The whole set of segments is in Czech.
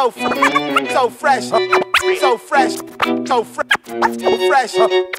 So fresh, so fresh, so fresh, so fresh.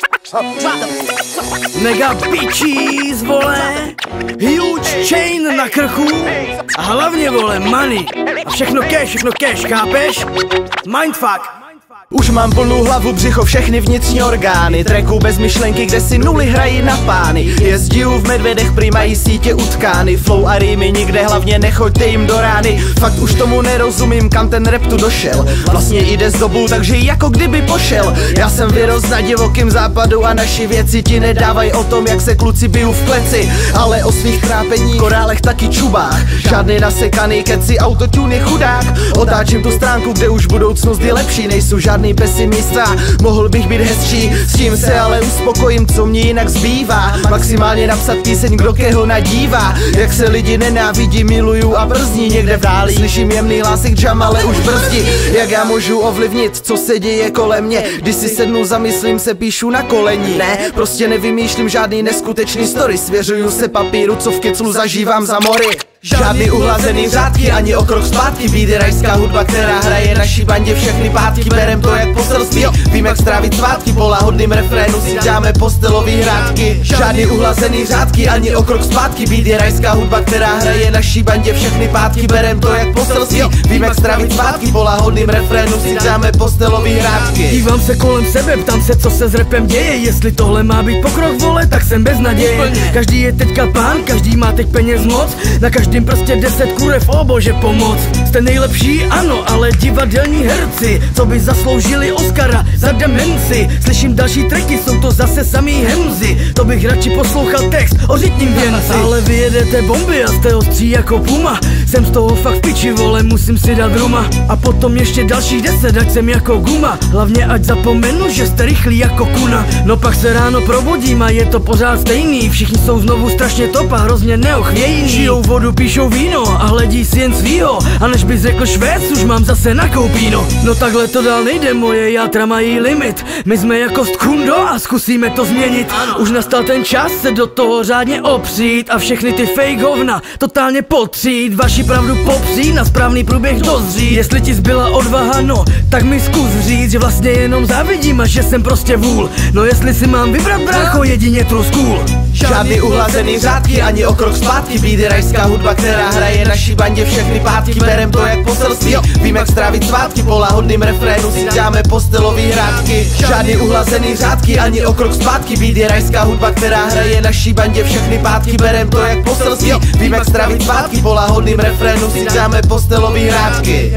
Mega bitches, vole, huge chain na krchu a hlavně, vole, money a všechno cash, chápeš? Mindfuck. Už mám plnou hlavu, břicho, všechny vnitřní orgány. Tracku bez myšlenky, kde si nuly hrají na pány. Jezdiju v medvedech, prý mají sítě utkány. Flow a rýmy nikde, hlavně nechoďte jim do rány. Fakt už tomu nerozumím, kam ten rap tu došel. Vlastně jde z dobu, takže jako kdyby pošel. Já jsem vyrost na divokým západu a naši věci ti nedávají o tom, jak se kluci bijou v kleci, ale o svých trápeních, korálech taky čubách. Žádný nasekaný keci, autotune je chudák. Otáčím tu stránku, kde už budoucnost je lepší. Nejsou žádný pesimista, mohl bych být hezčí. S tím se ale uspokojím, co mě jinak zbývá. Maximálně napsat píseň, kdo keho nadívá. Jak se lidi nenávidí, miluju a brzdí. Někde v dáli slyším jemný hlásek jam, ale už brzdí. Jak já můžu ovlivnit, co se děje kolem mě? Když si sednu, zamyslím se, píšu na koleni. Ne, prostě nevymýšlím žádný neskutečný story. Svěřuju se papíru, co v keclu zažívám za mory. Žádný uhlazený řádky, ani o krok zpátky. Bídy rajská hudba, která hraje naší bandě všechny pátky. Berem to jak poselství, vím jak strávit svátky. Po lahodným refrénu si dáme postelový hrádky. Žádný uhlazený řádky, ani o krok zpátky. Bídy rajská hudba, která hraje naší bandě všechny pátky. Berem to jak poselství, vím jak strávit svátky. Po lahodným refrénu si dáme postelový hrádky. Dívám se kolem sebe, ptám se, co se s rapem děje. Jestli tohle má být pokrok, vole, tak jsem bez naděje. Každý je teďka pán, každý má teď peněz moc. Na každým prostě 10 kurev, o bože pomoc. Jste nejlepší, ano, ale divadelní herci, co by zasloužili Oscara za demenci. Slyším další tracky, jsou to zase samý hemzy. To bych radši poslouchal text o řitním věnci. Ale vy jedete bomby a jste ostří jako puma. Jsem z toho fakt v piči, vole, musím si dát ruma. A potom ještě dalších 10, ať jsem jako guma. Hlavně ať zapomenu, že jste rychlí jako kuna. No pak se ráno probudím a je to pořád stejný. Všichni jsou znovu strašně top a hrozně neochvějní. Žijou vodu, píšou víno a hledí si jen svýho. A než bys řekl Švéd, už mám zase nakoupíno. No takhle to dál nejde, moje játra mají limit. My jsme jako Stkundo a zkusíme to změnit. Už nastal ten čas se do toho řádně opřít a všechny ty fake hovna totálně potřít. Vaši pravdu popřít, na správný průběh dozřít. Jestli ti zbyla odvaha, no, tak mi zkus říct, že vlastně jenom závidím a že jsem prostě vůl. No jestli si mám vybrat, brácho, jedině true school. Žádný uhlazený řádky, ani o krok zpátky. Bídy rajská hudba, která hraje naší bandě všechny pátky. Berem to jak poselství, vím jak strávit svátky. Po lahodným refrénu si dáme postelový hrádky. Žádný uhlazený řádky, ani o krok zpátky. Bídy rajská hudba, která hraje naší bandě všechny pátky. Berem to jak poselství, vím jak strávit svátky. Po lahodným refrénu si dáme postelový hrádky.